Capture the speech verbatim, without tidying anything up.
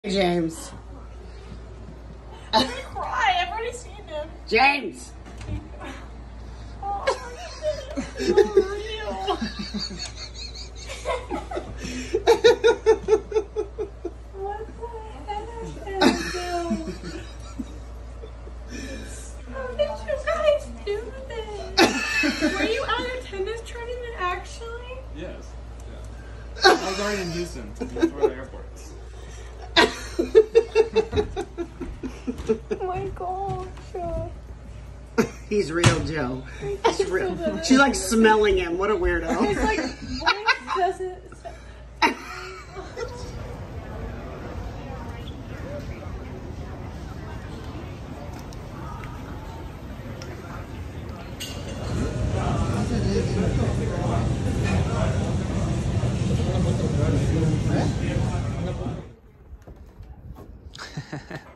James. I'm gonna cry. I've already seen him. James. Oh, it's so real. What the heck? How did you guys do this? Were you at a tennis tournament actually? Yes. Yeah. I was already in Houston before the airports. Oh my gosh. He's real, Joe. He's real. She's like smelling him. What a weirdo. It's like, what doesn't... Ha ha ha.